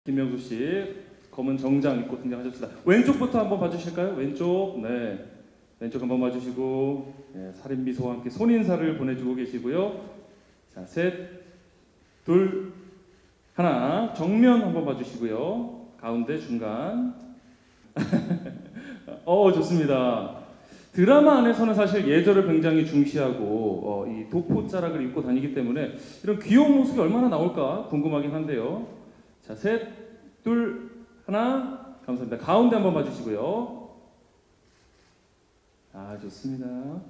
김명수 씨 검은 정장 입고 등장하셨습니다. 왼쪽부터 한번 봐주실까요? 왼쪽, 네, 왼쪽 한번 봐주시고, 네, 살인 미소와 함께 손인사를 보내주고 계시고요. 자, 셋, 둘, 하나, 정면 한번 봐주시고요. 가운데, 중간. 좋습니다. 드라마 안에서는 사실 예절을 굉장히 중시하고 이 도포자락을 입고 다니기 때문에 이런 귀여운 모습이 얼마나 나올까 궁금하긴 한데요. 자, 셋, 둘, 하나, 감사합니다. 가운데 한번 봐주시고요. 아, 좋습니다.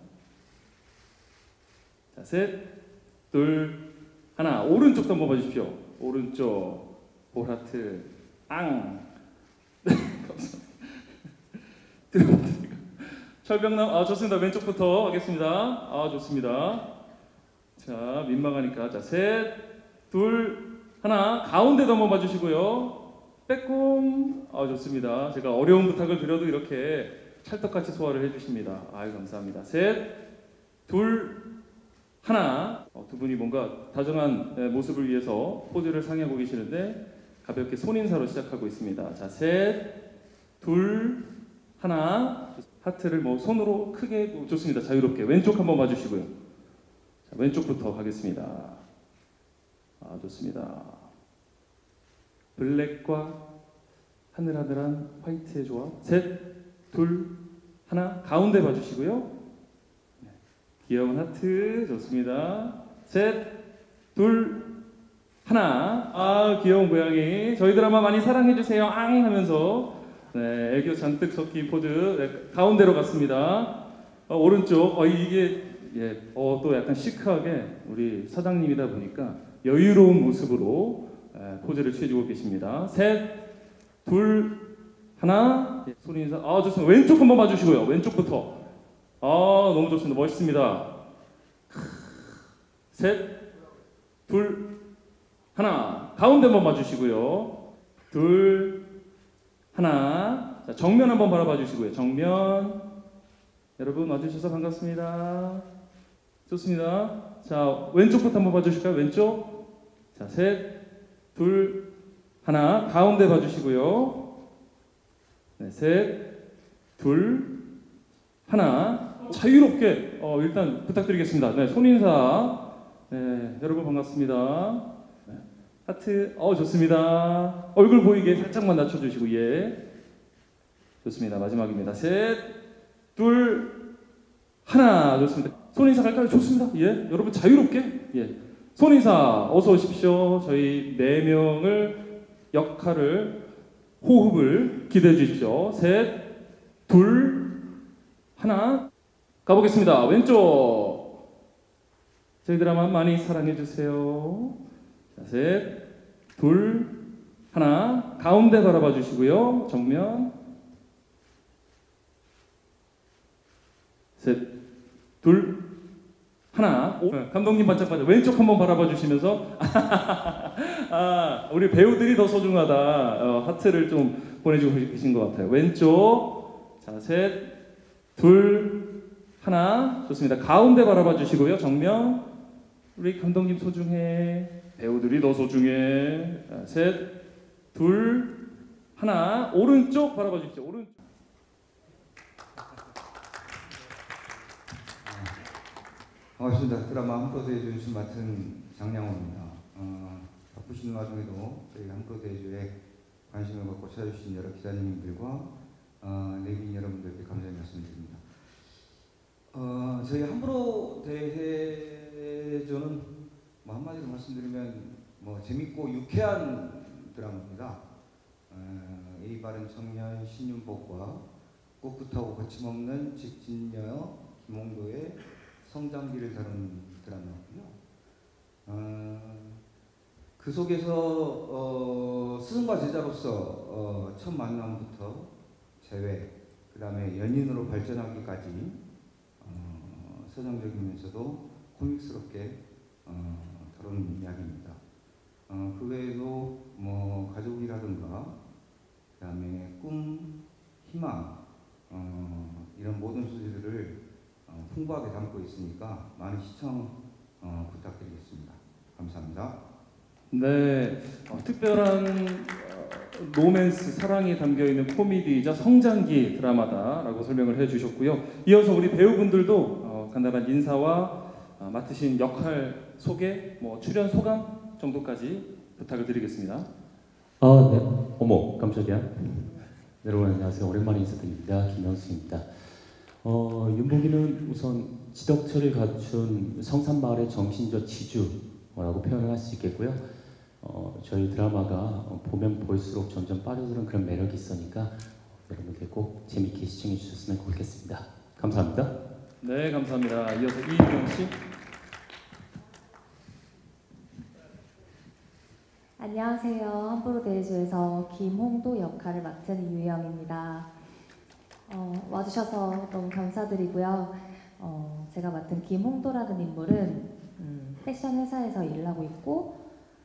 자, 셋, 둘, 하나, 오른쪽도 한번 봐주십시오. 오른쪽, 볼하트, 앙. 네, 감사합니다. 철병남, 좋습니다. 왼쪽부터 하겠습니다. 좋습니다. 자, 민망하니까. 자, 셋, 둘, 하나, 가운데도 한번 봐주시고요. 빼꼼. 좋습니다. 제가 어려운 부탁을 드려도 이렇게 찰떡같이 소화를 해주십니다. 아유, 감사합니다. 셋, 둘, 하나. 두 분이 뭔가 다정한 모습을 위해서 포즈를 상의하고 계시는데 가볍게 손인사로 시작하고 있습니다. 자, 셋, 둘, 하나. 하트를 손으로 크게, 좋습니다. 자유롭게. 왼쪽 한번 봐주시고요. 자, 왼쪽부터 가겠습니다. 좋습니다. 블랙과 하늘하늘한 화이트의 조합. 셋, 둘, 하나. 가운데 봐주시고요. 네. 귀여운 하트. 좋습니다. 셋, 둘, 하나. 귀여운 고양이. 저희 드라마 많이 사랑해주세요. 앙 하면서 네, 애교 잔뜩 섞인 포즈. 네, 가운데로 갔습니다. 오른쪽. 이게 또 약간 시크하게 우리 사장님이다 보니까 여유로운 모습으로 포즈를 취해주고 계십니다. 셋, 둘, 하나. 손인사. 좋습니다. 왼쪽 한번 봐주시고요. 왼쪽부터. 너무 좋습니다. 멋있습니다. 셋, 둘, 하나. 가운데 한번 봐주시고요. 둘, 하나. 자, 정면 한번 바라봐 주시고요. 정면. 여러분 와주셔서 반갑습니다. 좋습니다. 자, 왼쪽부터 한번 봐주실까요? 왼쪽. 자, 셋, 둘, 하나. 가운데 봐주시고요. 네, 셋, 둘, 하나. 자유롭게 일단 부탁드리겠습니다. 네, 손인사. 네, 여러분 반갑습니다. 네, 하트. 좋습니다. 얼굴 보이게 살짝만 낮춰주시고, 예. 좋습니다. 마지막입니다. 셋, 둘, 하나. 좋습니다. 손인사 갈까요? 좋습니다. 예, 여러분 자유롭게. 예, 손인사 어서 오십시오. 저희 4명을 역할을 호흡을 기대해 주십시오. 셋, 둘, 하나. 가보겠습니다. 왼쪽. 저희 드라마 많이 사랑해 주세요. 자, 셋, 둘, 하나. 가운데 바라봐 주시고요. 정면. 셋, 둘, 하나. 감독님 반짝반짝 왼쪽 한번 바라봐 주시면서 우리 배우들이 더 소중하다. 하트를 좀 보내주고 계신 것 같아요. 왼쪽. 자, 셋, 둘, 하나. 좋습니다. 가운데 바라봐 주시고요. 정면. 우리 감독님 소중해. 배우들이 더 소중해. 자, 셋, 둘, 하나. 오른쪽 바라봐 주십시오. 오른쪽. 반갑습니다. 드라마 함께대주 연출 맡은 장량호입니다. 바쁘신 와중에도 저희 함께대주에 관심을 갖고 찾아주신 여러 기자님들과 내빈 여러분들께 감사의 말씀드립니다. 저희 함부로대해주는 한마디로 말씀드리면 재밌고 유쾌한 드라마입니다. 예의 바른 청년 신윤복과 꿋꿋하고 거침없는 직진녀 김홍도의 성장기를 다룬 드라마고요. 그 속에서 스승과 제자로서 첫 만남부터 재회, 그 다음에 연인으로 발전하기까지 서정적이면서도 코믹스럽게 다룬 이야기입니다. 그 외에도 가족이라든가 그 다음에 꿈, 희망 이런 모든 소재들을 풍부하게 담고 있으니까 많은 시청 부탁드리겠습니다. 감사합니다. 네, 특별한 로맨스, 사랑이 담겨있는 코미디이자 성장기 드라마다라고 설명을 해주셨고요. 이어서 우리 배우분들도 간단한 인사와 맡으신 역할 소개, 뭐 출연 소감 정도까지 부탁을 드리겠습니다. 아, 네. 어머, 깜짝이야. 여러분 안녕하세요. 오랜만에 인사드립니다. 김영수입니다. 윤복이는 우선 지덕체를 갖춘 성산마을의 정신적 지주라고 표현을 할 수 있겠고요. 저희 드라마가 보면 볼수록 점점 빠져드는 그런 매력이 있으니까 여러분들 꼭 재밌게 시청해 주셨으면 좋겠습니다. 감사합니다. 네, 감사합니다. 이어서 이유경 씨. 안녕하세요. 함부로대주에서 김홍도 역할을 맡은 이유영입니다. 와주셔서 너무 감사드리고요. 제가 맡은 김홍도라는 인물은 패션 회사에서 일을 하고 있고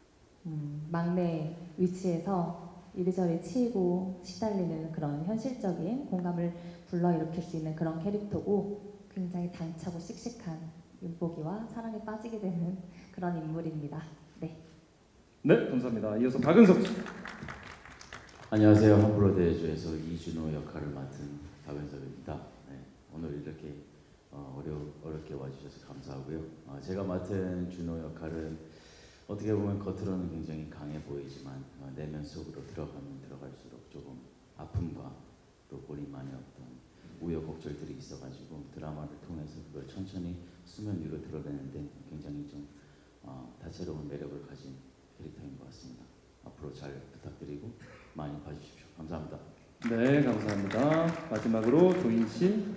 막내 위치에서 이리저리 치이고 시달리는 그런 현실적인 공감을 불러일으킬 수 있는 그런 캐릭터고 굉장히 당차고 씩씩한 윤복이와 사랑에 빠지게 되는 그런 인물입니다. 네. 네, 감사합니다. 이어서 박은석 씨. 안녕하세요. 함부로대주에서 이준호 역할을 맡은 박은섭입니다. 네, 오늘 이렇게 어렵게 와주셔서 감사하고요. 제가 맡은 준호 역할은 어떻게 보면 겉으로는 굉장히 강해 보이지만 내면 속으로 들어가면 들어갈수록 조금 아픔과 또 본인만의 어떤 우여곡절들이 있어가지고 드라마를 통해서 그걸 천천히 수면 위로 드러내는데 굉장히 좀 다채로운 매력을 가진 캐릭터인 것 같습니다. 앞으로 잘 부탁드리고 많이 봐주십시오. 감사합니다. 네, 감사합니다. 마지막으로 조인 씨.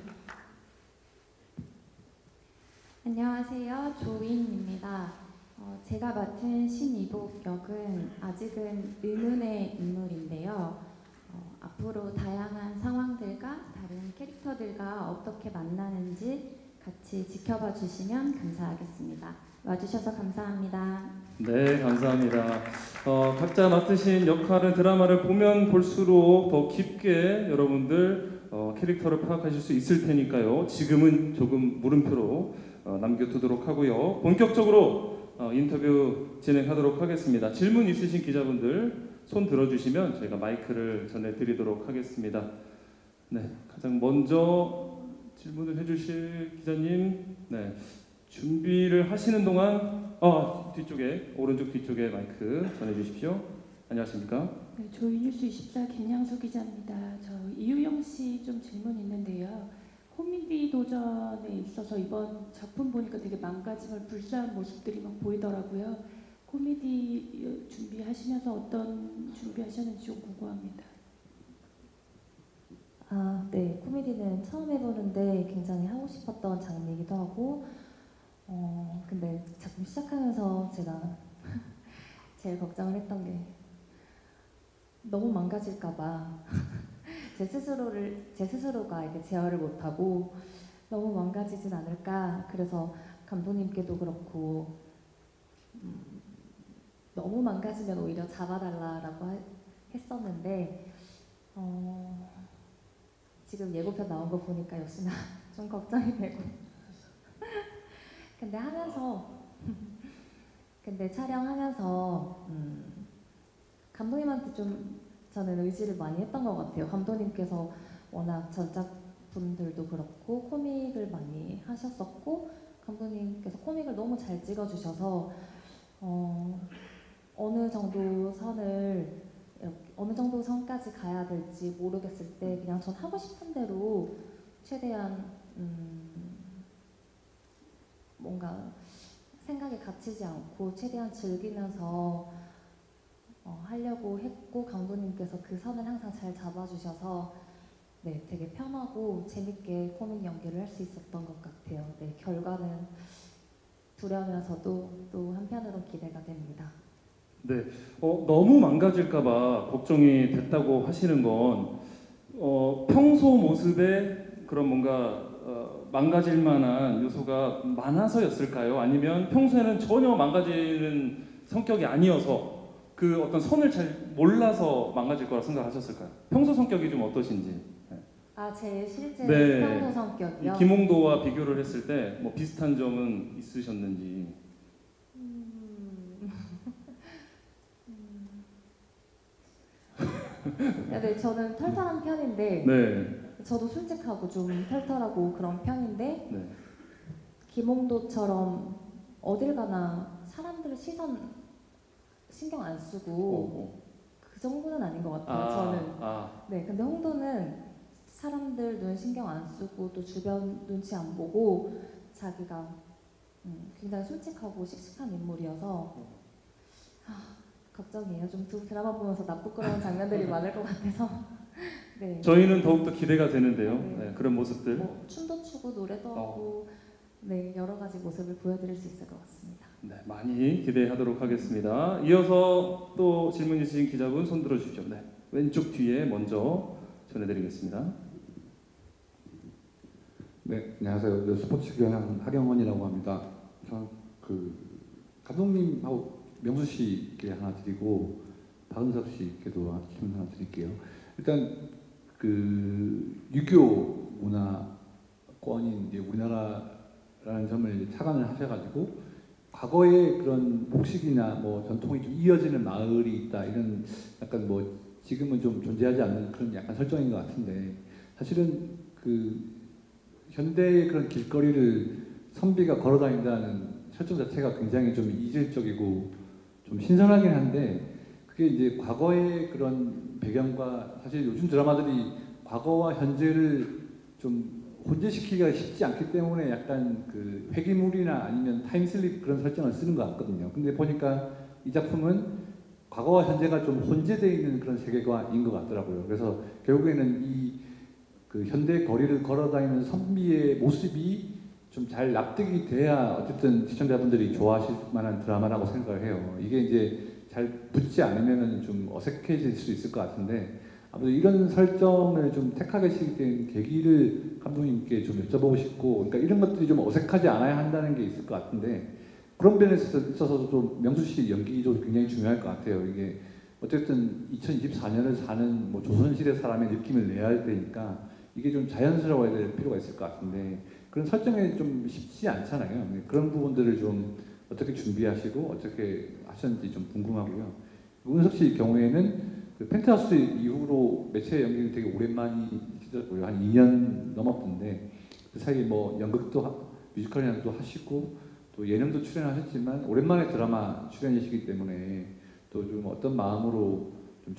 안녕하세요. 조인입니다. 제가 맡은 신이복 역은 아직은 의문의 인물인데요. 앞으로 다양한 상황들과 다른 캐릭터들과 어떻게 만나는지 같이 지켜봐 주시면 감사하겠습니다. 와주셔서 감사합니다. 네, 감사합니다. 각자 맡으신 역할은 드라마를 보면 볼수록 더 깊게 여러분들 캐릭터를 파악하실 수 있을 테니까요. 지금은 조금 물음표로 남겨두도록 하고요. 본격적으로 인터뷰 진행하도록 하겠습니다. 질문 있으신 기자분들 손 들어주시면 저희가 마이크를 전해드리도록 하겠습니다. 네, 가장 먼저 질문을 해주실 기자님, 네, 준비를 하시는 동안 뒤쪽에, 오른쪽 뒤쪽에 마이크 전해주십시오. 안녕하십니까? 네, 조이뉴스 24 김양수 기자입니다. 저 이유영 씨 좀 질문 있는데요. 코미디 도전에 있어서 이번 작품 보니까 되게 망가짐을 불사한 모습들이 막 보이더라고요. 코미디 준비하시면서 어떤 준비하셨는지 좀 궁금합니다. 네. 코미디는 처음 해보는데 굉장히 하고 싶었던 장르이기도 하고 근데 작품 시작하면서 제가 제일 걱정을 했던 게 너무 망가질까봐 제 스스로가 이렇게 제어를 못하고 너무 망가지진 않을까. 그래서 감독님께도 그렇고 너무 망가지면 오히려 잡아달라라고 했었는데 지금 예고편 나온 거 보니까 역시나 좀 걱정이 되고 근데 촬영하면서 감독님한테 좀 저는 의지를 많이 했던 것 같아요. 감독님께서 워낙 전작분들도 그렇고 코믹을 많이 하셨었고 감독님께서 코믹을 너무 잘 찍어주셔서 어느 정도 선까지 가야 될지 모르겠을 때 그냥 전 하고 싶은 대로 최대한 뭔가 생각에 갇히지 않고 최대한 즐기면서 하려고 했고 감독님께서 그 선을 항상 잘 잡아주셔서 네, 되게 편하고 재밌게 코믹 연기를 할 수 있었던 것 같아요. 네, 결과는 두려우면서도 또 한편으로 기대가 됩니다. 네, 너무 망가질까봐 걱정이 됐다고 하시는 건 평소 모습에 그런 뭔가 망가질 만한 요소가 많아서였을까요? 아니면 평소에는 전혀 망가지는 성격이 아니어서 그 어떤 선을 잘 몰라서 망가질 거라 생각하셨을까요? 평소 성격이 좀 어떠신지. 제 실제 네. 평소 성격이요? 김홍도와 비교를 했을 때 뭐 비슷한 점은 있으셨는지. 네, 저는 털털한 편인데 네. 저도 솔직하고 좀 털털하고 그런 편인데 네. 김홍도처럼 어딜 가나 사람들 시선 신경 안 쓰고 그 정도는 아닌 것 같아요. 저는. 네, 근데 홍도는 사람들 눈 신경 안 쓰고 또 주변 눈치 안 보고 자기가 굉장히 솔직하고 씩씩한 인물이어서 걱정이에요. 좀 드라마 보면서 나쁘끄러운 장면들이 많을 것 같아서. 네. 저희는 더욱더 기대가 되는데요. 네. 네, 그런 모습들. 뭐 춤도 추고 노래도 하고 네, 여러 가지 모습을 보여드릴 수 있을 것 같습니다. 네, 많이 기대하도록 하겠습니다. 이어서 또 질문 주신 기자분 손 들어 주십시오. 네, 왼쪽 뒤에 먼저 전해드리겠습니다. 네, 안녕하세요. 스포츠 경향 하경원이라고 합니다. 저는 감독님하고 명수 씨께 하나 드리고 박은섭 씨께도 질문 하나 드릴게요. 일단 유교 문화권인 이제 우리나라라는 점을 이제 착안을 하셔가지고 과거에 그런 복식이나 뭐 전통이 좀 이어지는 마을이 있다 이런 약간 뭐 지금은 좀 존재하지 않는 그런 약간 설정인 것 같은데 사실은 현대의 그런 길거리를 선비가 걸어다닌다는 설정 자체가 굉장히 좀 이질적이고 좀 신선하긴 한데 그게 이제 과거의 그런 배경과 사실 요즘 드라마들이 과거와 현재를 좀 혼재시키기가 쉽지 않기 때문에 약간 회기물이나 아니면 타임슬립 그런 설정을 쓰는 것 같거든요. 근데 보니까 이 작품은 과거와 현재가 좀 혼재되어 있는 그런 세계관인 것 같더라고요. 그래서 결국에는 이 현대 거리를 걸어다니는 선비의 모습이 좀 잘 납득이 돼야 어쨌든 시청자분들이 좋아하실 만한 드라마라고 생각을 해요. 이게 이제 잘 붙지 않으면 좀 어색해질 수 있을 것 같은데 아무래도 이런 설정을 좀 택하게 된 계기를 감독님께 좀 여쭤보고 싶고, 그러니까 이런 것들이 좀 어색하지 않아야 한다는 게 있을 것 같은데 그런 면에 있어서도 좀 명수 씨 연기도 굉장히 중요할 것 같아요. 이게 어쨌든 2024년을 사는 뭐 조선시대 사람의 느낌을 내야 되니까 이게 좀 자연스러워야 될 필요가 있을 것 같은데 그런 설정이 좀 쉽지 않잖아요. 그런 부분들을 좀 어떻게 준비하시고 어떻게 하셨는지 좀 궁금하고요. 은석 씨 경우에는 펜트하우스 이후로 매체 연기를 되게 오랜만이시더라고요. 한 2년 넘었던데 그 사이에 뭐 연극도 뮤지컬이랑도 하시고 또 예능도 출연하셨지만 오랜만에 드라마 출연이시기 때문에 또 좀 어떤 마음으로 좀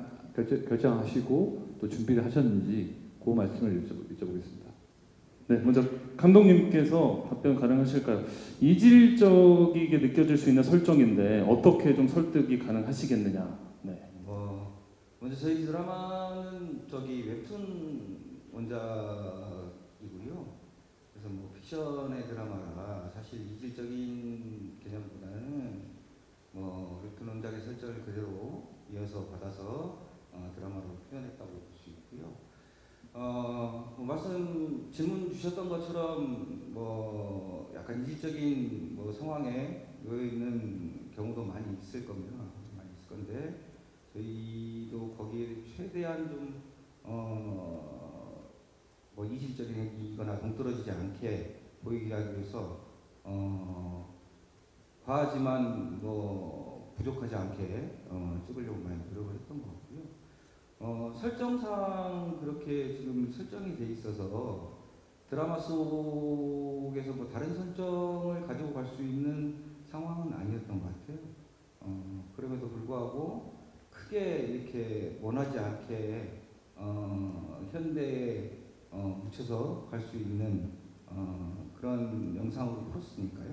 결정하시고 또 준비를 하셨는지 그 말씀을 여쭤보겠습니다. 네, 먼저 감독님께서 답변 가능하실까요? 이질적이게 느껴질 수 있는 설정인데 어떻게 좀 설득이 가능하시겠느냐? 네. 먼저 저희 드라마는 웹툰 원작이고요. 그래서 뭐 픽션의 드라마라 사실 이질적인 개념보다는 웹툰 원작의 설정을 그대로 이어서 받아서 드라마로 표현했다고 볼 수 있고요. 질문 주셨던 것처럼 약간 이질적인 상황에 놓여 있는 경우도 많이 있을 겁니다. 많이 있을 건데 저희도 거기에 최대한 좀 이질적이거나 동떨어지지 않게 보이게 하기 위해서 과하지만 부족하지 않게 찍으려고 많이 노력을 했던 것 같고요. 설정상 그렇게 지금 설정이 돼 있어서 드라마 속에서 다른 설정을 가지고 갈 수 있는 상황은 아니었던 것 같아요. 그럼에도 불구하고 크게 이렇게 원하지 않게 현대에 묻혀서 갈 수 있는 그런 영상으로 풀었으니까요.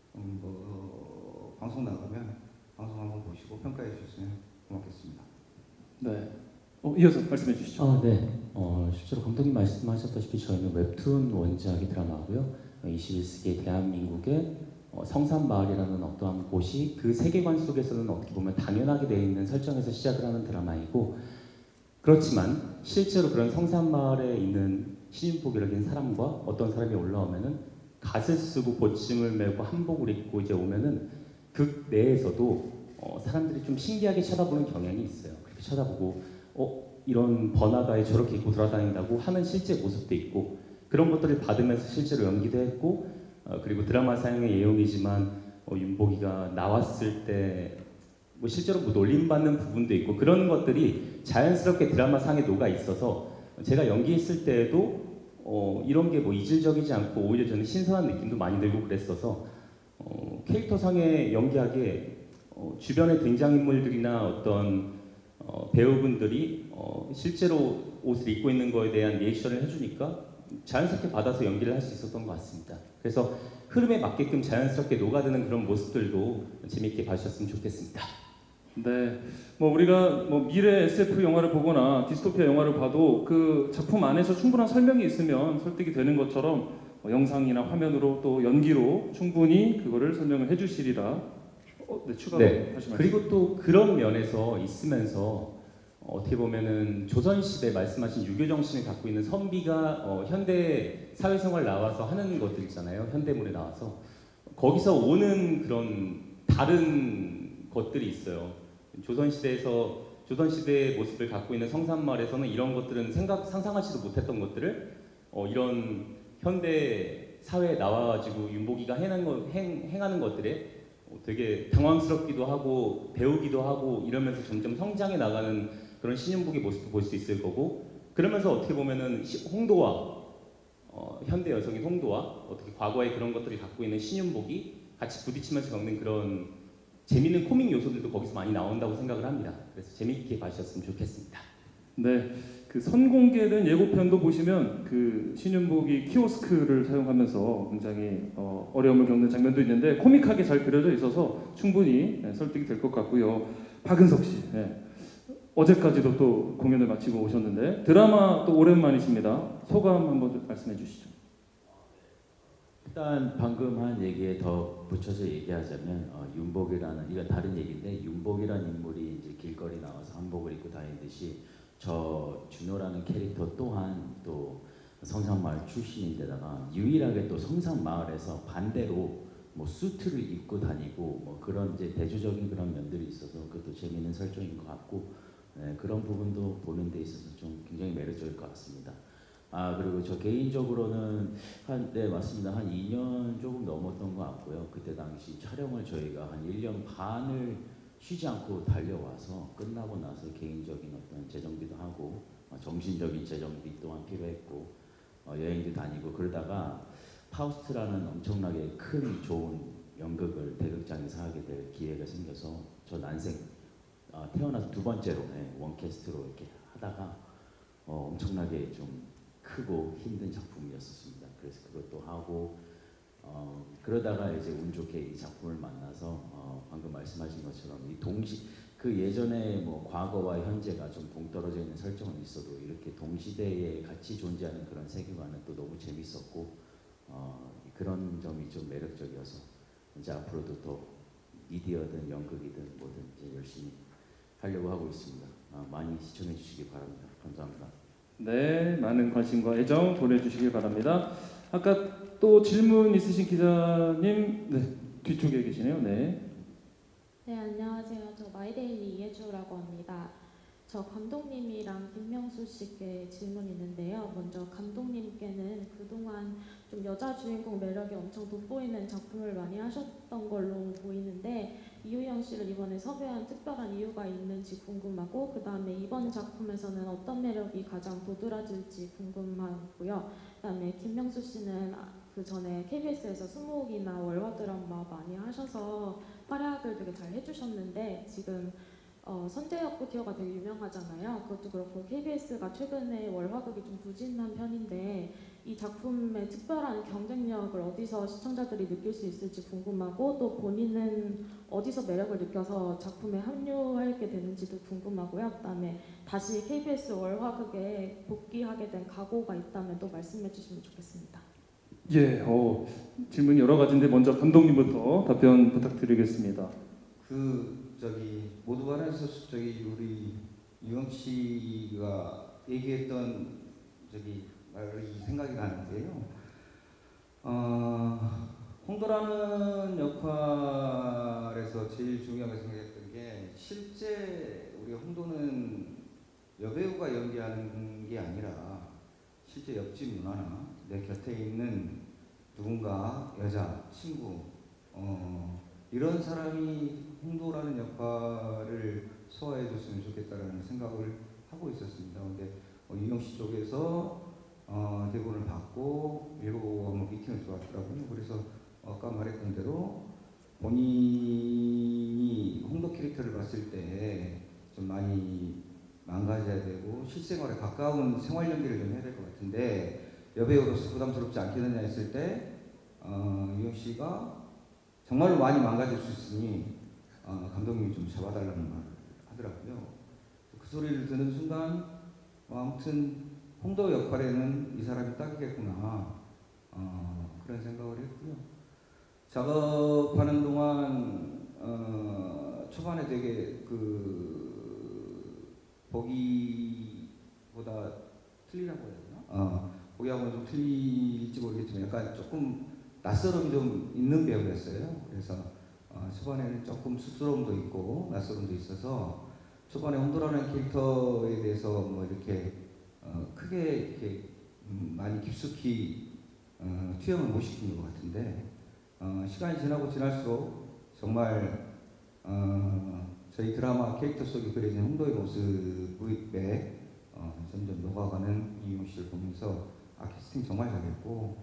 방송 나가면 방송 한번 보시고 평가해 주셨으면 고맙겠습니다. 네. 이어서 말씀해 주시죠. 네. 실제로 감독님 말씀하셨다시피 저희는 웹툰 원작의 드라마고요. 21세기 대한민국의 성산마을이라는 어떠한 곳이 그 세계관 속에서는 어떻게 보면 당연하게 되어 있는 설정에서 시작을 하는 드라마이고, 그렇지만 실제로 그런 성산마을에 있는 시인복이라는 사람과 어떤 사람이 올라오면은 갓을 쓰고 보침을 메고 한복을 입고 이제 오면은 그 내에서도 사람들이 좀 신기하게 쳐다보는 경향이 있어요. 그렇게 쳐다보고 이런 번화가에 저렇게 입고 돌아다닌다고 하는 실제 모습도 있고, 그런 것들을 받으면서 실제로 연기도 했고, 그리고 드라마 사용의 예용이지만 윤복이가 나왔을 때 뭐 실제로 뭐 놀림받는 부분도 있고 그런 것들이 자연스럽게 드라마 상에 녹아 있어서 제가 연기했을 때에도 이런 게 뭐 이질적이지 않고 오히려 저는 신선한 느낌도 많이 들고 그랬어서 캐릭터 상에 연기하기에 주변의 등장인물들이나 어떤 배우분들이 실제로 옷을 입고 있는 거에 대한 리액션을 해주니까 자연스럽게 받아서 연기를 할 수 있었던 것 같습니다. 그래서 흐름에 맞게끔 자연스럽게 녹아드는 그런 모습들도 재미있게 봐주셨으면 좋겠습니다. 네, 뭐 우리가 뭐 미래 SF 영화를 보거나 디스토피아 영화를 봐도 그 작품 안에서 충분한 설명이 있으면 설득이 되는 것처럼 영상이나 화면으로 또 연기로 충분히 그거를 설명을 해주시리라. 네, 추가로 네. 하시면. 그리고 또 그런 면에서 있으면서 어떻게 보면은 조선시대 말씀하신 유교 정신을 갖고 있는 선비가 현대 사회생활 나와서 하는 것들 있잖아요. 현대물에 나와서 거기서 오는 그런 다른 것들이 있어요. 조선시대의 모습을 갖고 있는 성산마을에서는 이런 것들은 상상하지도 못했던 것들을 이런 현대 사회에 나와가지고 윤복이가 행하는 것들에 되게 당황스럽기도 하고 배우기도 하고 이러면서 점점 성장해 나가는 그런 신윤복의 모습도 볼 수 있을 거고 그러면서 어떻게 보면은 홍도와 현대 여성인 홍도와 어떻게 과거의 그런 것들을 갖고 있는 신윤복이 같이 부딪히면서 겪는 그런 재미있는 코믹 요소들도 거기서 많이 나온다고 생각을 합니다. 그래서 재미있게 봐주셨으면 좋겠습니다. 네, 그 선공개된 예고편도 보시면 그 신윤복이 키오스크를 사용하면서 굉장히 어려움을 겪는 장면도 있는데 코믹하게 잘 그려져 있어서 충분히 설득이 될 것 같고요. 박은석 씨, 어제까지도 또 공연을 마치고 오셨는데 드라마 또 오랜만이십니다. 소감 한번 말씀해 주시죠. 일단 방금 한 얘기에 더 붙여서 얘기하자면 윤복이라는 이건 다른 얘기인데 윤복이라는 인물이 이제 길거리 나와서 한복을 입고 다니듯이 저 준호라는 캐릭터 또한 또 성산마을 출신인데다가 유일하게 또 성산마을에서 반대로 뭐 수트를 입고 다니고 뭐 그런 이제 대조적인 그런 면들이 있어서 그것도 재미있는 설정인 것 같고 그런 부분도 보는 데 있어서 좀 굉장히 매력적일 것 같습니다. 그리고 저 개인적으로는 맞습니다. 한 2년 조금 넘었던 것 같고요. 그때 당시 촬영을 저희가 한 1년 반을 쉬지 않고 달려와서 끝나고 나서 개인적인 어떤 재정비도 하고 정신적인 재정비 또한 필요했고 여행도 다니고 그러다가 파우스트라는 엄청나게 큰 좋은 연극을 대극장에서 하게 될 기회가 생겨서 저 난생 태어나서 두 번째로 원캐스트로 이렇게 하다가 엄청나게 좀 크고 힘든 작품이었습니다. 그래서 그것도 하고 그러다가 이제 운 좋게 이 작품을 만나서 방금 말씀하신 것처럼 이 그 예전에 뭐 과거와 현재가 좀 동떨어져 있는 설정은 있어도 이렇게 동시대에 같이 존재하는 그런 세계관은 또 너무 재밌었고 그런 점이 좀 매력적이어서 이제 앞으로도 더 미디어든 연극이든 뭐든 이제 열심히 하려고 하고 있습니다. 많이 시청해 주시기 바랍니다. 감사합니다. 네, 많은 관심과 애정 보내주시기 바랍니다. 아까 또 질문 있으신 기자님, 뒤쪽에 계시네요. 네, 안녕하세요. 저 마이데일리 이혜주라고 합니다. 저 감독님이랑 김명수 씨께 질문이 있는데요. 먼저 감독님께는 그동안 좀 여자 주인공 매력이 엄청 돋보이는 작품을 많이 하셨던 걸로 보이는데 이유영 씨를 이번에 섭외한 특별한 이유가 있는지 궁금하고 그 다음에 이번 작품에서는 어떤 매력이 가장 도드라질지 궁금하고요. 그 다음에 김명수 씨는 그 전에 KBS에서 스무옥이나 월화 드라마 많이 하셔서 활약을 되게 잘 해주셨는데 지금 선제역구 티어가 되게 유명하잖아요. 그것도 그렇고 KBS가 최근에 월화극이 좀 부진한 편인데 이 작품의 특별한 경쟁력을 어디서 시청자들이 느낄 수 있을지 궁금하고 또 본인은 어디서 매력을 느껴서 작품에 합류하게 되는지도 궁금하고요. 그다음에 다시 KBS 월화극에 복귀하게 된 각오가 있다면 또 말씀해 주시면 좋겠습니다. 예, 질문이 여러 가지인데 먼저 감독님부터 답변 부탁드리겠습니다. 모두 발언에서 우리 유영 씨가 얘기했던 말이 생각이 나는데요. 홍도라는 역할에서 제일 중요하게 생각했던 게 실제 우리 홍도는 여배우가 연기하는 게 아니라 실제 옆집 누나나 내 곁에 있는 누군가 여자, 친구 이런 사람이 홍도라는 역할을 소화해줬으면 좋겠다라는 생각을 하고 있었습니다. 근데 유영 씨 쪽에서 대본을 받고 읽어보고 한번 미팅을 들어왔더라고요. 그래서 아까 말했던 대로 본인이 홍도 캐릭터를 봤을 때 좀 많이 망가져야 되고 실생활에 가까운 생활 연기를 좀 해야 될 것 같은데 여배우로서 부담스럽지 않겠느냐 했을 때 유영 씨가 정말로 많이 망가질 수 있으니 감독님이 좀 잡아달라는 말을 하더라고요. 그 소리를 듣는 순간 아무튼 홍도 역할에는 이 사람이 딱이겠구나 그런 생각을 했고요. 작업하는 동안 초반에 되게 보기보다 틀리라고 해야 되나? 보기하고는 좀 틀릴지 모르겠지만 약간 조금 낯설음이 좀 있는 배우였어요. 그래서 초반에는 조금 쑥스러움도 있고 낯설음도 있어서 초반에 홍도라는 캐릭터에 대해서 뭐 이렇게 크게 이렇게 많이 깊숙이 투영을 못 시킨 것 같은데 시간이 지나고 지날수록 정말 저희 드라마 캐릭터 속에 그려진 홍도의 모습에 점점 녹아가는 이용 씨를 보면서 캐스팅 정말 잘했고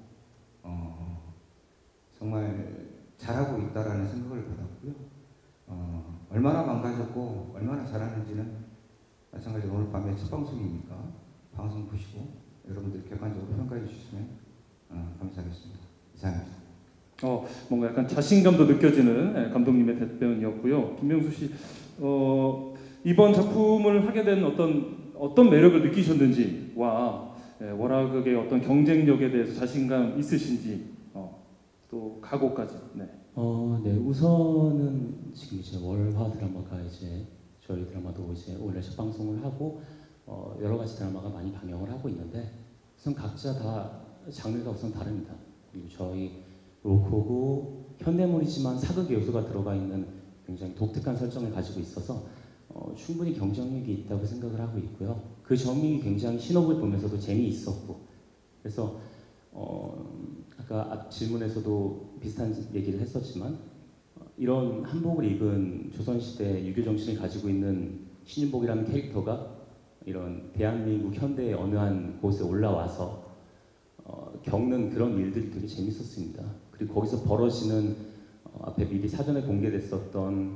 정말 잘하고 있다라는 생각을 받았고요. 얼마나 망가졌고 얼마나 잘하는지는 마찬가지로 오늘 밤에 첫 방송이니까 방송 보시고 여러분들 객관적으로 평가해 주시면 감사하겠습니다. 이상입니다. 뭔가 약간 자신감도 느껴지는 감독님의 답변이었고요. 김명수 씨, 이번 작품을 하게 된 어떤 매력을 느끼셨는지와 월화극의 어떤 경쟁력에 대해서 자신감 있으신지 또 각오까지. 네. 네, 우선은 지금 이제 월화 드라마가 이제 저희 드라마도 이제 올해 첫 방송을 하고 여러 가지 드라마가 많이 방영을 하고 있는데 우선 각자 다 장르가 우선 다릅니다. 그리고 저희 로코고 현대물이지만 사극 요소가 들어가 있는 굉장히 독특한 설정을 가지고 있어서 충분히 경쟁력이 있다고 생각을 하고 있고요. 그 점이 굉장히 신호를 보면서도 재미있었고 그래서 아까 앞 질문에서도 비슷한 얘기를 했었지만 이런 한복을 입은 조선시대 유교 정신을 가지고 있는 신윤복이라는 캐릭터가 이런 대한민국 현대의 어느 한 곳에 올라와서 겪는 그런 일들이 되게 재밌었습니다. 그리고 거기서 벌어지는 앞에 미리 사전에 공개됐었던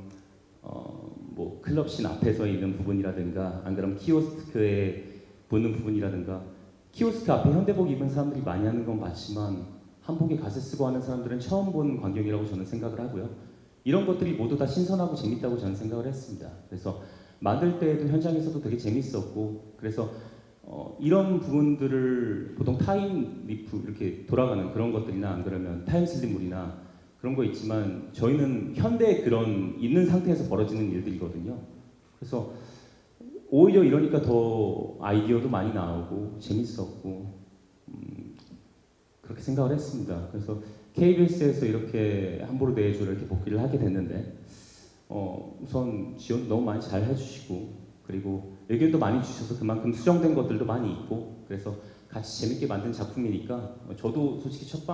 뭐 클럽씬 앞에서 있는 부분이라든가 안 그러면 키오스크에 보는 부분이라든가 키오스크 앞에 현대복 입은 사람들이 많이 하는 건 맞지만 한복에 가세 쓰고 하는 사람들은 처음 본 광경이라고 저는 생각을 하고요. 이런 것들이 모두 다 신선하고 재밌다고 저는 생각을 했습니다. 그래서 만들 때에도 현장에서도 되게 재밌었고 그래서 이런 부분들을 보통 타임 리프 이렇게 돌아가는 그런 것들이나 안 그러면 타임슬립물이나 그런 거 있지만 저희는 현대에 그런 있는 상태에서 벌어지는 일들이거든요. 그래서 오히려 이러니까 더 아이디어도 많이 나오고 재밌었고 그렇게 생각을 했습니다. 그래서 KBS에서 이렇게 함부로 대해주를 이렇게 복귀를 하게 됐는데 우선 지원도 너무 많이 잘 해주시고 그리고 의견도 많이 주셔서 그만큼 수정된 것들도 많이 있고 그래서 같이 재밌게 만든 작품이니까 저도 솔직히 첫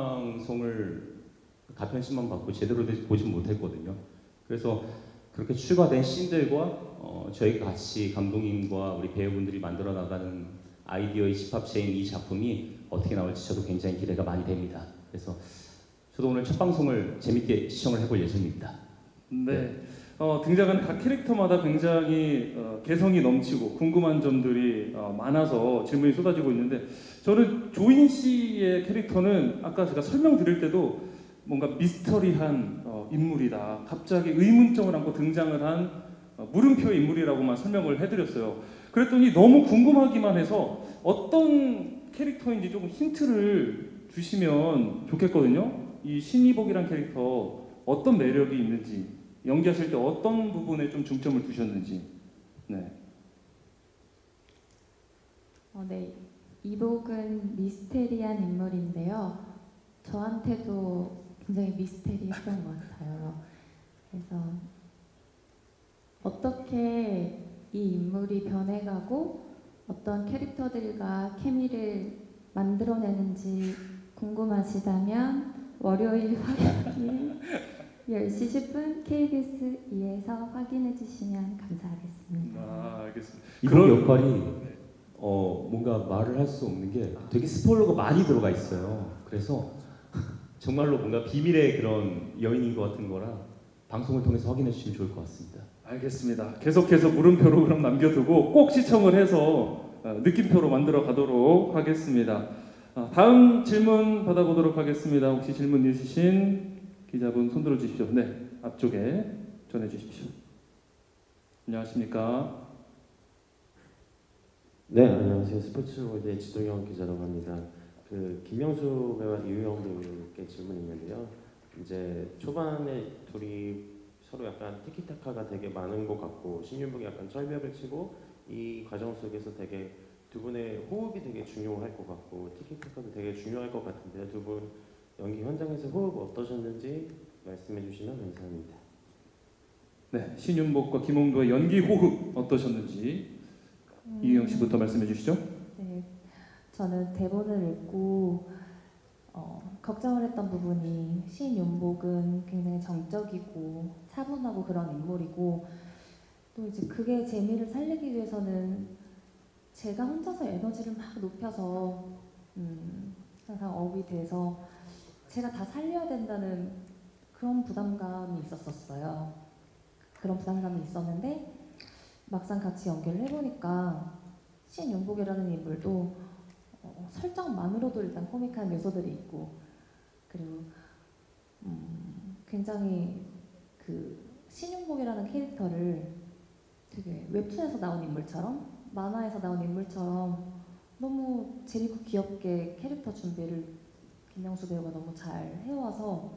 방송을 가편식만 받고 제대로 보지 못했거든요. 그래서 그렇게 추가된 씬들과 저희가 같이 감독님과 우리 배우분들이 만들어 나가는 아이디어의 집합체인 이 작품이 어떻게 나올지 저도 굉장히 기대가 많이 됩니다. 그래서 저도 오늘 첫 방송을 재밌게 시청을 해볼 예정입니다. 네. 등장하는 각 캐릭터마다 굉장히 개성이 넘치고 궁금한 점들이 많아서 질문이 쏟아지고 있는데 저는 조인 씨의 캐릭터는 아까 제가 설명드릴 때도 뭔가 미스터리한 인물이다. 갑자기 의문점을 안고 등장을 한 물음표의 인물이라고만 설명을 해드렸어요. 그랬더니 너무 궁금하기만 해서 어떤 캐릭터인지 조금 힌트를 주시면 좋겠거든요. 이 신이복이란 캐릭터 어떤 매력이 있는지 연기하실 때 어떤 부분에 좀 중점을 두셨는지. 네. 네. 이복은 미스테리한 인물인데요. 저한테도 굉장히 미스테리했던 것 같아요. 그래서 어떻게 이 인물이 변해가고 어떤 캐릭터들과 케미를 만들어내는지 궁금하시다면 월요일, 화요일 10시 10분 KBS 2에서 확인해 주시면 감사하겠습니다. 아, 알겠습니다. 이런 역할이 뭔가 말을 할 수 없는 게 되게 스포일러가 많이 들어가 있어요. 그래서 정말로 뭔가 비밀의 그런 여인인 것 같은 거라 방송을 통해서 확인해 주시면 좋을 것 같습니다. 알겠습니다. 계속해서 물음표로 그럼 남겨두고 꼭 시청을 해서 느낌표로 만들어 가도록 하겠습니다. 다음 질문 받아보도록 하겠습니다. 혹시 질문 있으신 기자분 손 들어주십시오. 네, 앞쪽에 전해주십시오. 안녕하십니까? 네, 안녕하세요. 스포츠월드의 지동영 기자라고 합니다. 김명수 배우와 이유영 배우께 질문이 있는데요. 이제 초반에 둘이 서로 약간 티키타카가 되게 많은 것 같고 신윤복이 약간 철벽을 치고 이 과정 속에서 되게 두 분의 호흡이 되게 중요할 것 같고 티키타카도 되게 중요할 것 같은데요. 두 분 연기 현장에서 호흡 어떠셨는지 말씀해 주시면 감사합니다. 네, 신윤복과 김홍도의 연기 호흡 어떠셨는지 이유영 씨부터 말씀해 주시죠. 네, 저는 대본을 읽고 걱정을 했던 부분이 신윤복은 굉장히 정적이고 차분하고 그런 인물이고 또 이제 그게 재미를 살리기 위해서는 제가 혼자서 에너지를 막 높여서 항상 업이 돼서 제가 다 살려야 된다는 그런 부담감이 있었어요. 그런 부담감이 있었는데 막상 같이 연기를 해보니까 신윤복이라는 인물도 설정만으로도 일단 코믹한 요소들이 있고 그리고 굉장히 그 신윤복이라는 캐릭터를 되게 웹툰에서 나온 인물처럼 만화에서 나온 인물처럼 너무 재밌고 귀엽게 캐릭터 준비를 김명수 배우가 너무 잘 해와서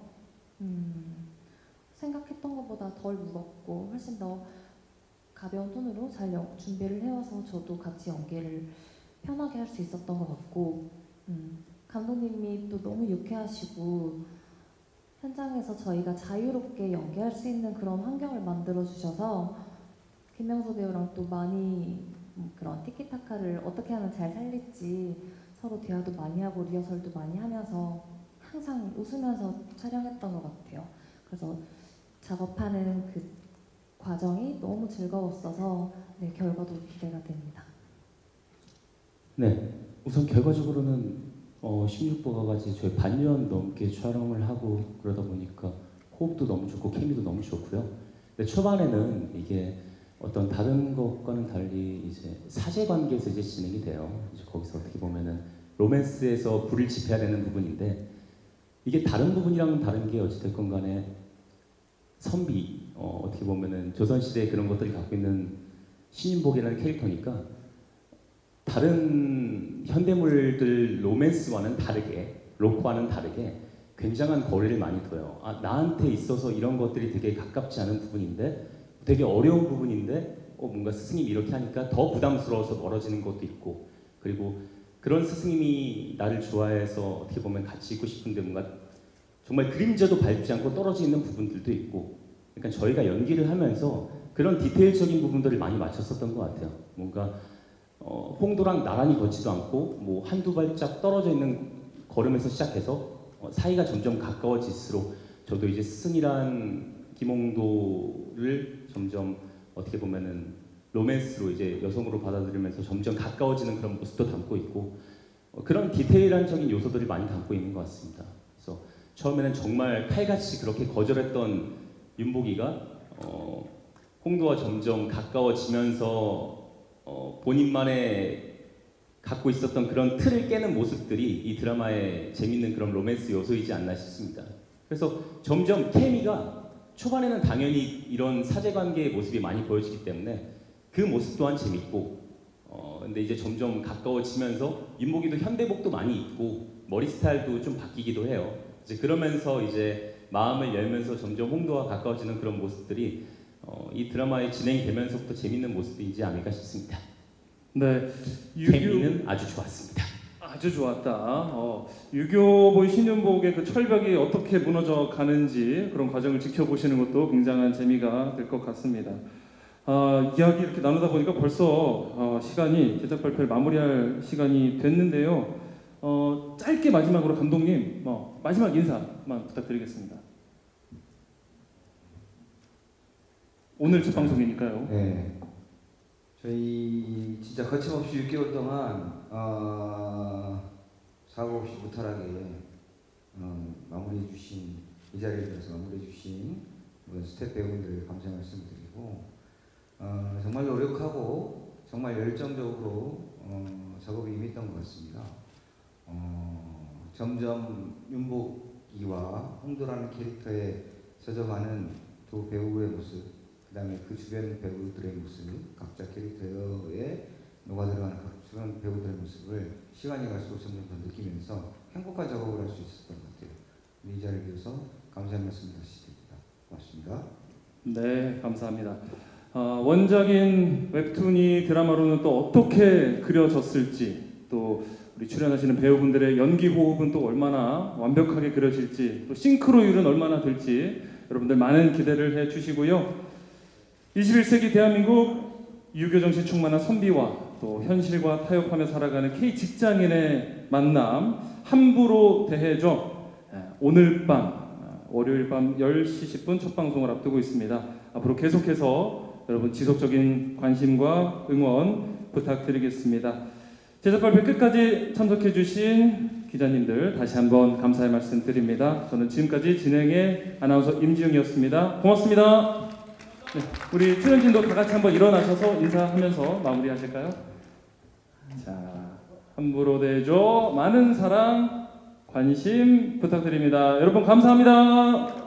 생각했던 것보다 덜 무겁고 훨씬 더 가벼운 톤으로 잘 준비를 해와서 저도 같이 연기를 편하게 할 수 있었던 것 같고 감독님이 또 너무 유쾌하시고 현장에서 저희가 자유롭게 연기할 수 있는 그런 환경을 만들어 주셔서 김명수 배우랑 또 많이 그런 티키타카를 어떻게 하면 잘 살릴지 서로 대화도 많이 하고 리허설도 많이 하면서 항상 웃으면서 촬영했던 것 같아요. 그래서 작업하는 그 과정이 너무 즐거웠어서 네, 결과도 기대가 됩니다. 네, 우선 결과적으로는 16부가까지 저희 반년 넘게 촬영을 하고 그러다 보니까 호흡도 너무 좋고 케미도 너무 좋고요. 근데 초반에는 이게 어떤 다른 것과는 달리 이제 사제관계에서 이제 진행이 돼요. 이제 거기서 어떻게 보면은 로맨스에서 불을 지펴야 되는 부분인데 이게 다른 부분이랑은 다른 게 어찌됐건 간에 선비 어떻게 보면은 조선시대에 그런 것들이 갖고 있는 신윤복이라는 캐릭터니까 다른 현대물들 로맨스와는 다르게 로코와는 다르게 굉장한 거리를 많이 둬요. 나한테 있어서 이런 것들이 되게 가깝지 않은 부분인데 되게 어려운 부분인데 뭔가 스승님이 이렇게 하니까 더 부담스러워서 멀어지는 것도 있고 그리고 그런 스승님이 나를 좋아해서 어떻게 보면 같이 있고 싶은데 뭔가 정말 그림자도 밟지 않고 떨어져 있는 부분들도 있고 그러니까 저희가 연기를 하면서 그런 디테일적인 부분들을 많이 맞췄었던 것 같아요. 뭔가 홍도랑 나란히 걷지도 않고 뭐 한두 발짝 떨어져 있는 걸음에서 시작해서 사이가 점점 가까워질수록 저도 이제 스승이란 김홍도를 점점 어떻게 보면은 로맨스로 이제 여성으로 받아들이면서 점점 가까워지는 그런 모습도 담고 있고 그런 디테일한적인 요소들을 많이 담고 있는 것 같습니다. 그래서 처음에는 정말 칼같이 그렇게 거절했던 윤복이가 홍도와 점점 가까워지면서 본인만의 갖고 있었던 그런 틀을 깨는 모습들이 이 드라마의 재밌는 그런 로맨스 요소이지 않나 싶습니다. 그래서 점점 케미가 초반에는 당연히 이런 사제관계의 모습이 많이 보여지기 때문에 그 모습 또한 재밌고 근데 이제 점점 가까워지면서 윤복이도 현대복도 많이 입고 머리 스타일도 좀 바뀌기도 해요. 이제 그러면서 이제 마음을 열면서 점점 홍도와 가까워지는 그런 모습들이 이 드라마의 진행되면서부터 재밌는 모습이지 않을까 싶습니다. 네, 케미는 아주 좋았습니다. 아주 좋았다. 유교보이 신윤복의 그 철벽이 어떻게 무너져 가는지 그런 과정을 지켜보시는 것도 굉장한 재미가 될 것 같습니다. 이야기 이렇게 나누다 보니까 벌써 시간이 제작 발표를 마무리할 시간이 됐는데요. 짧게 마지막으로 감독님 마지막 인사만 부탁드리겠습니다. 오늘 첫 방송이니까요. 네. 저희 진짜 거침없이 6개월 동안 사고 없이 무탈하게 마무리해 주신, 이 자리에 들어서 마무리해 주신 모든 스태프 배우분들 감사 말씀드리고, 정말 노력하고 정말 열정적으로 작업이 임했던 것 같습니다. 점점 윤복이와 홍도라는 캐릭터에 젖어가는 두 배우의 모습, 그 다음에 그 주변 배우들의 모습, 각자 캐릭터에 녹아들어가는 각 주변 배우들의 모습을 시간이 갈수록 점점 더 느끼면서 행복한 작업을 할 수 있었던 것 같아요. 이 자리를 빌어서 감사의 말씀 다시 드립니다. 고맙습니다. 네, 감사합니다. 원작인 웹툰이 드라마로는 또 어떻게 그려졌을지, 또 우리 출연하시는 배우분들의 연기 호흡은 또 얼마나 완벽하게 그려질지, 또 싱크로율은 얼마나 될지 여러분들 많은 기대를 해주시고요. 21세기 대한민국 유교정신 충만한 선비와 또 현실과 타협하며 살아가는 K 직장인의 만남 함부로 대해줘. 오늘 밤 월요일 밤 10시 10분 첫 방송을 앞두고 있습니다. 앞으로 계속해서 여러분 지속적인 관심과 응원 부탁드리겠습니다. 제작 발표 끝까지 참석해 주신 기자님들 다시 한번 감사의 말씀 드립니다. 저는 지금까지 진행의 아나운서 임지웅이었습니다. 고맙습니다. 네, 우리 출연진도 다 같이 한번 일어나셔서 인사하면서 마무리하실까요? 자, 함부로 대해줘 많은 사랑 관심 부탁드립니다. 여러분 감사합니다.